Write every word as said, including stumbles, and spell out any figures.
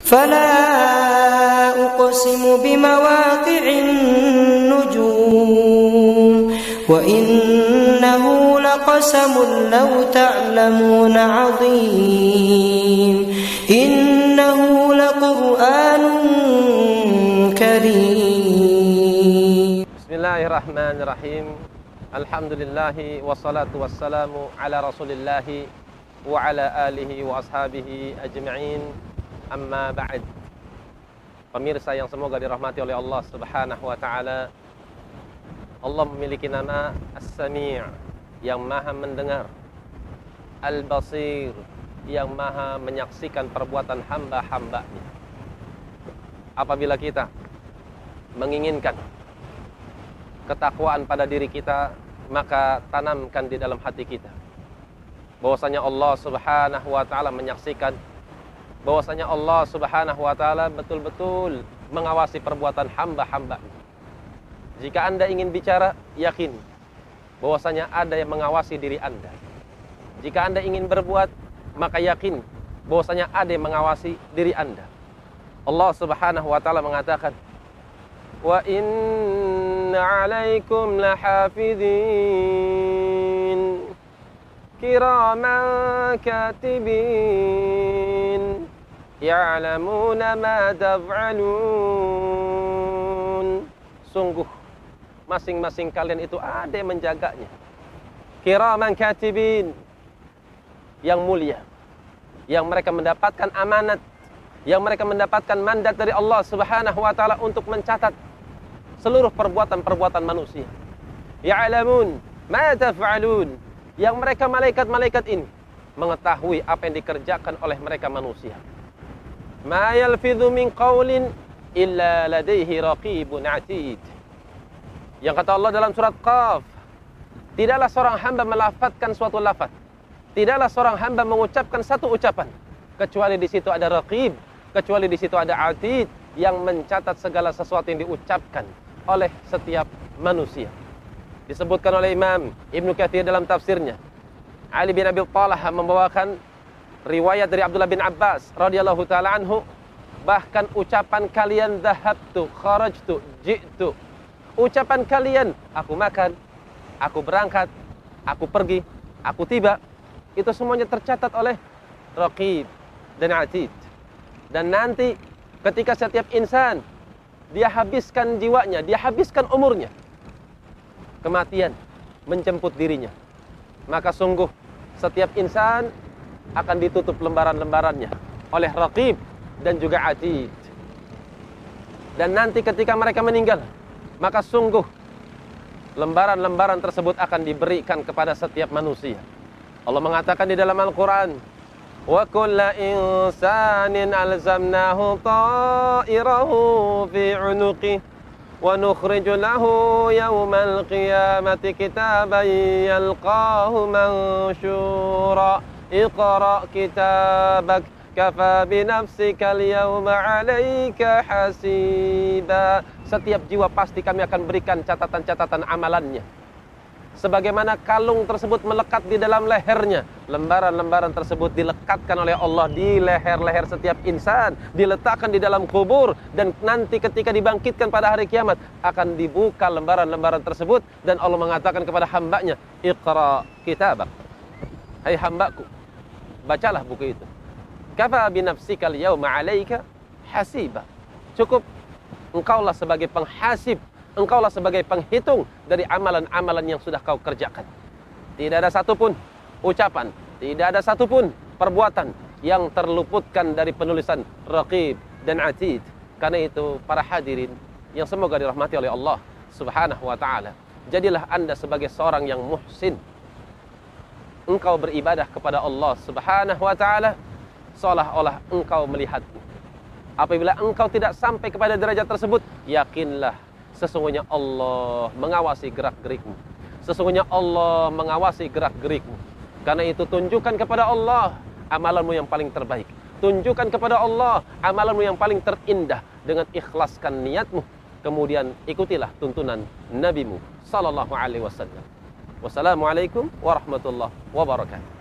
فلا أقسم بمواقع النجوم وإنه لقسم لو تعلمون عظيم إنه لقرآن كريم. بسم الله الرحمن الرحيم. الحمد لله والصلاة والسلام على رسول الله وعلى آله وأصحابه أجمعين. Amma ba'd. Pemirsa yang semoga dirahmati oleh Allah Subhanahu wa taala. Allah memiliki nama As-Sami', yang Maha mendengar, Al-Basir, yang Maha menyaksikan perbuatan hamba-hambanya. Apabila kita menginginkan ketakwaan pada diri kita, maka tanamkan di dalam hati kita bahwasanya Allah Subhanahu wa taala menyaksikan, bahwasanya Allah Subhanahu wa taala betul-betul mengawasi perbuatan hamba-hamba. Jika Anda ingin bicara, yakin bahwasanya ada yang mengawasi diri Anda. Jika Anda ingin berbuat, maka yakin bahwasanya ada yang mengawasi diri Anda. Allah Subhanahu wa taala mengatakan, "Wa inna 'alaikum lahafidhin kiraman katibin ya'lamuna ma taf'alun." Sungguh masing-masing kalian itu ada yang menjaganya. Kiraman katibin, yang mulia, yang mereka mendapatkan amanat, yang mereka mendapatkan mandat dari Allah Subhanahu wa taala untuk mencatat seluruh perbuatan-perbuatan manusia. Ya'lamun ma taf'alun, yang mereka malaikat-malaikat ini mengetahui apa yang dikerjakan oleh mereka manusia. Ma yalfidhu min qawlin illa ladaihi raqibun atid. Yang kata Allah dalam surat Qaf, tidaklah seorang hamba melafadzkan suatu lafaz, tidaklah seorang hamba mengucapkan satu ucapan kecuali di situ ada raqib, kecuali di situ ada atid yang mencatat segala sesuatu yang diucapkan oleh setiap manusia. Disebutkan oleh Imam Ibnu Katsir dalam tafsirnya, Ali bin Abi Thalib membawakan riwayat dari Abdullah bin Abbas radhiyallahu taala anhu, bahkan ucapan kalian dhahabtu, kharajtu, ji'tu, ucapan kalian aku makan, aku berangkat, aku pergi, aku tiba, itu semuanya tercatat oleh raqib dan atid. Dan nanti ketika setiap insan dia habiskan jiwanya, dia habiskan umurnya, kematian menjemput dirinya, maka sungguh setiap insan akan ditutup lembaran-lembarannya oleh raqib dan juga atid. Dan nanti ketika mereka meninggal, maka sungguh lembaran-lembaran tersebut akan diberikan kepada setiap manusia. Allah mengatakan di dalam Al-Quran, wa kulla insanin alzamnahu ta'irahu fi 'unuqih wa nukhriju lahu yawmal qiyamati kitaban yalqahu mansyura iqra kitabak kafa binafsika al-yawma 'alaika hasiba. Setiap jiwa pasti kami akan berikan catatan-catatan amalannya. Sebagaimana kalung tersebut melekat di dalam lehernya, lembaran-lembaran tersebut dilekatkan oleh Allah di leher-leher setiap insan, diletakkan di dalam kubur, dan nanti ketika dibangkitkan pada hari kiamat akan dibuka lembaran-lembaran tersebut, dan Allah mengatakan kepada hambanya, Iqra kitabak, hai hambaku, bacalah buku itu. Kafa binafsika al-yawma 'alaika hasiba. Cukup engkaulah sebagai penghasib, engkaulah sebagai penghitung dari amalan-amalan yang sudah kau kerjakan. Tidak ada satupun ucapan, tidak ada satupun perbuatan yang terluputkan dari penulisan raqib dan atid. Karena itu para hadirin yang semoga dirahmati oleh Allah Subhanahu wa taala, jadilah Anda sebagai seorang yang muhsin. Engkau beribadah kepada Allah Subhanahu wa taala seolah-olah engkau melihatnya. Apabila engkau tidak sampai kepada derajat tersebut, yakinlah sesungguhnya Allah mengawasi gerak-gerikmu. Sesungguhnya Allah mengawasi gerak-gerikmu. Karena itu tunjukkan kepada Allah amalanmu yang paling terbaik. Tunjukkan kepada Allah amalanmu yang paling terindah dengan ikhlaskan niatmu. Kemudian ikutilah tuntunan Nabimu sallallahu alaihi wasallam. Wassalamualaikum warahmatullahi wabarakatuh.